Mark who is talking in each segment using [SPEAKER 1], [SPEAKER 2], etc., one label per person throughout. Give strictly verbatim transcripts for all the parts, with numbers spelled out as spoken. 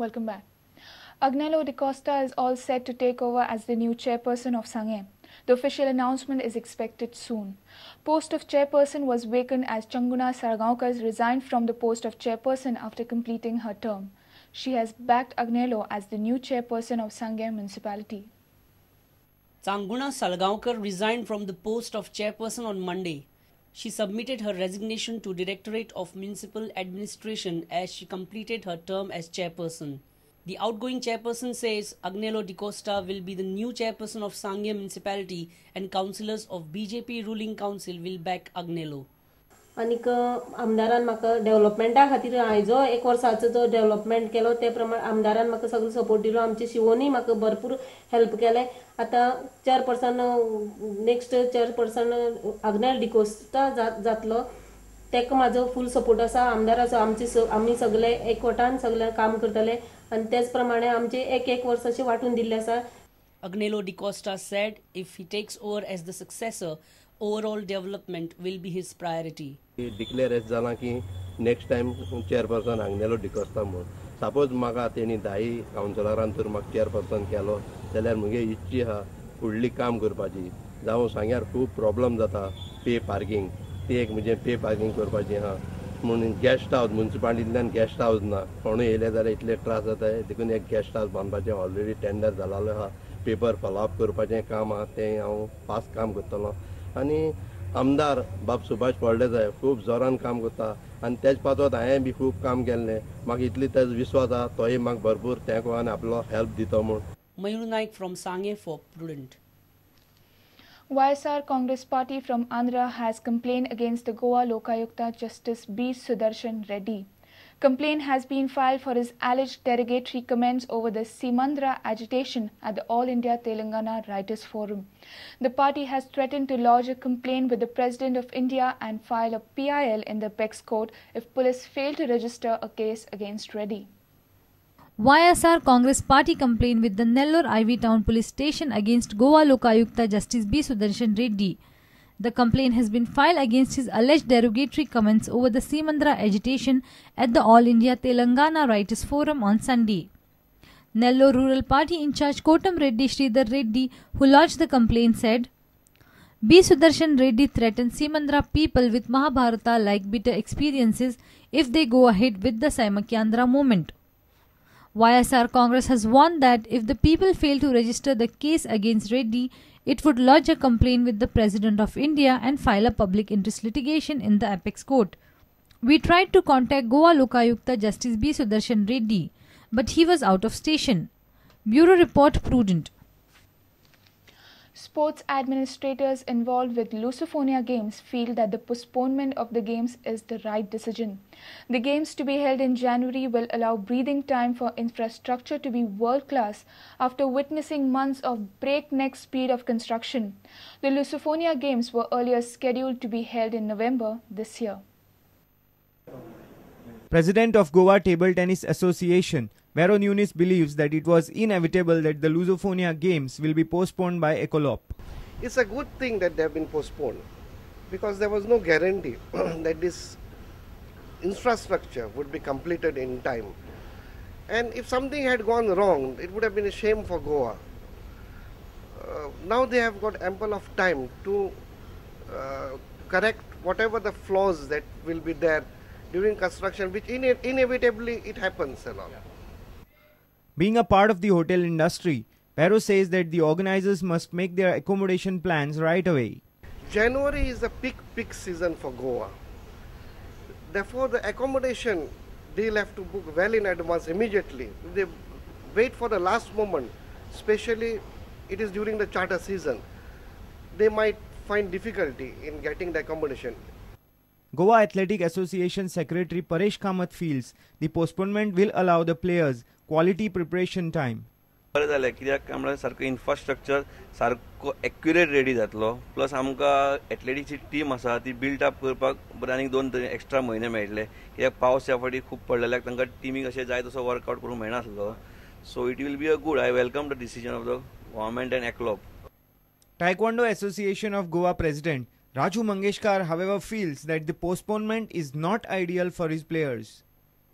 [SPEAKER 1] Welcome back. Agnelo D'costa is all set to take over as the new chairperson of Sanguem. The official announcement is expected soon. Post of chairperson was vacant as Changuna Sargaonkar resigned from the post of chairperson after completing her term. She has backed Agnelo as the new chairperson of Sanguem municipality.
[SPEAKER 2] Changuna Sargaonkar resigned from the post of chairperson on Monday. She submitted her resignation to Directorate of Municipal Administration as she completed her term as chairperson. The outgoing chairperson says Agnelo D'costa will be the new chairperson of Sanguem municipality and councillors of B J P ruling council will back Agnelo.
[SPEAKER 3] आनीक आमदारान म्हाका डेव्हलपमेंटा खातीर हांवें जो एक वर्साचो जो development केलो ते प्रमाण आमदारान म्हाका सगळो सपोर्ट दिलो. आमचे शिवोनी म्हाका भरपूर हेल्प केले. आतां chairperson next chairperson Agnel D'Costa जातलो. तेका म्हाजो फुल सपोर्ट आसा. आमदाराचो आमचे आमी सगळे एकवटान सगळे काम करतले आनी तेच प्रमाणे आमचे एक एक वर्साचे वांटून दिल्ले आसा.
[SPEAKER 2] Agnelo D'costa said if he takes over as the successor, overall development will be his priority.
[SPEAKER 4] Declare as jala ki next time chairperson Agnelo D'costa mo. Suppose maga teni dai counciloran tur mak chairperson kelo, जाल्यार मुगे इच्छी हा फुडली काम करपाची. जावं सांग्यार खूब problem जाता पे पार्किंग ती एक म्हणजे पे पार्किंग करपाची हा. म्हणून गेस्ट हाऊस म्युनिसिपालिटींतल्यान गेस्ट हाऊस ना. कोणूय येयले जाल्यार इतले त्रास जाता. देखून एक गेस्ट हाऊस बांदपाचें ऑलरेडी टेंडर जालालो हा. पेपर फॉलोअप करपाचें काम हा तें हांव फास्ट काम करतलो. आनी आमदार बाब सुभाष फळदेसाय खूब जोरान काम करता आनी तेज पासत हांवें बी खूब काम केल्लें. म्हाका इतली तेज विश्वास आहा तोय म्हाका भरपूर तेंको आनी आपलो हेल्प दिता म्हूण.
[SPEAKER 2] Mayur Naik from Sanguem for Prudent.
[SPEAKER 1] Y S R Congress Party from Andhra has complained against the Goa Lokayukta Justice B Sudarshan Reddy. Complaint has been filed for his alleged derogatory comments over the Simandra agitation at the All India Telangana Writers Forum. The party has threatened to lodge a complaint with the President of India and file a P I L in the Apex Court if police fail to register a case against Reddy.
[SPEAKER 5] Y S R Congress Party complained with the Nellore I V Town Police Station against Goa Lokayukta Justice B Sudarshan Reddy. The complaint has been filed against his alleged derogatory comments over the Simandra agitation at the All India Telangana Writers Forum on Sunday. Nellore Rural Party in charge Kotam Reddy Sridhar Reddy, who lodged the complaint, said, B Sudarshan Reddy threatened Simandra people with Mahabharata-like bitter experiences if they go ahead with the Saimakyandra movement. Y S R Congress has warned that if the people fail to register the case against Reddy, it would lodge a complaint with the President of India and file a public interest litigation in the Apex Court. We tried to contact Goa Lokayukta Justice B Sudarshan Reddy, but he was out of station. Bureau Report Prudent.
[SPEAKER 1] Sports administrators involved with Lusophonia Games feel that the postponement of the games is the right decision. The games to be held in January will allow breathing time for infrastructure to be world-class after witnessing months of breakneck speed of construction. The Lusophonia Games were earlier scheduled to be held in November this year.
[SPEAKER 6] President of Goa Table Tennis Association, Vero Nunes, believes that it was inevitable that the Lusophonia Games will be postponed by Ecolop.
[SPEAKER 7] It's a good thing that they have been postponed because there was no guarantee that this infrastructure would be completed in time. And if something had gone wrong, it would have been a shame for Goa. Uh, now they have got ample of time to uh, correct whatever the flaws that will be there during construction, which ine inevitably it happens a lot.
[SPEAKER 6] Being a part of the hotel industry, Vero says that the organizers must make their accommodation plans right away.
[SPEAKER 7] January is the peak peak season for Goa. Therefore, the accommodation they'll have to book well in advance immediately. If they wait for the last moment, especially it is during the charter season, they might find difficulty in getting the accommodation.
[SPEAKER 6] Goa Athletic Association Secretary Paresh Kamath feels the postponement will allow the players quality preparation time.
[SPEAKER 8] बरें जालें कित्याक काय म्हणल्यार सारको infrastructure सारको accurate ready जातलो. Plus आमकां एथलेटिक्सची team आसा ती बिल्ड अप करपाक बरें आनीक दोन एक्स्ट्रा म्हयने मेळटले कित्याक पावस ह्या फावटी खूब पडलेल्याक तांकां टिमीक अशें जाय तसो वर्कआउट करूंक मेळनासलो. So it will be a good. I welcome the decision of the government and एक्लोप.
[SPEAKER 6] Taekwondo Association of Goa President Raju Mangeshkar, however, feels that the postponement is not ideal for his players.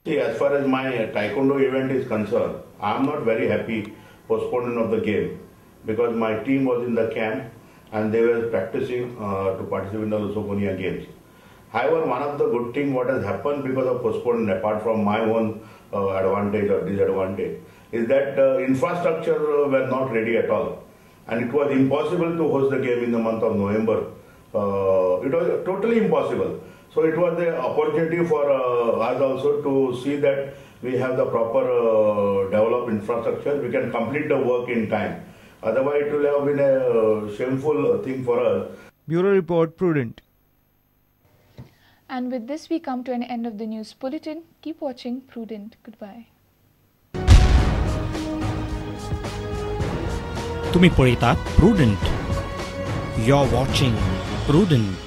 [SPEAKER 9] See, as far as my taekwondo event is concerned, I am not very happy postponement of the game because my team was in the camp and they were practicing uh, to participate in the Lusophonia games. However, one of the good things what has happened because of postponement, apart from my own uh, advantage or disadvantage, is that uh, infrastructure uh, were not ready at all. And it was impossible to host the game in the month of November. Uh, it was totally impossible. So it was the opportunity for uh, us also to see that we have the proper uh, developed infrastructure. We can complete the work in time. Otherwise, it will have been a shameful thing for us.
[SPEAKER 6] Bureau Report, Prudent.
[SPEAKER 1] And with this, we come to an end of the news bulletin. Keep watching Prudent. Goodbye.
[SPEAKER 10] तुम्ही पळयतात Prudent. You're watching Prudent.